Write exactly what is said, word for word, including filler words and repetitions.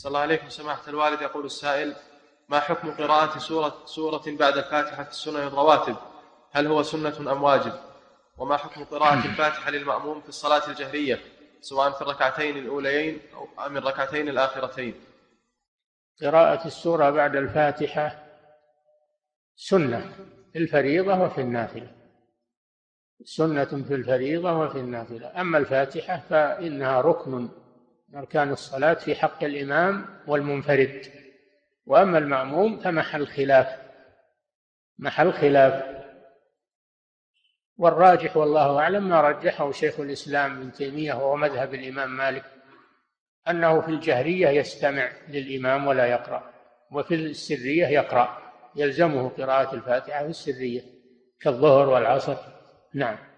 صلى الله عليكم سماحة الوالد. يقول السائل: ما حكم قراءة سورة, سورة بعد الفاتحة في السنن الرواتب؟ هل هو سنة أم واجب؟ وما حكم قراءة الفاتحة للمأموم في الصلاة الجهرية سواء في الركعتين الأوليين أو من الركعتين الآخرتين؟ قراءة السورة بعد الفاتحة سنة في الفريضة وفي النافلة، سنة في الفريضة وفي النافلة. أما الفاتحة فإنها ركن من أركان الصلاة في حق الإمام والمنفرد، وأما المأموم فمحل خلاف محل خلاف والراجح والله أعلم ما رجحه شيخ الإسلام ابن تيمية وهو مذهب الإمام مالك، أنه في الجهرية يستمع للإمام ولا يقرأ، وفي السرية يقرأ، يلزمه قراءة الفاتحة في السرية كالظهر والعصر. نعم.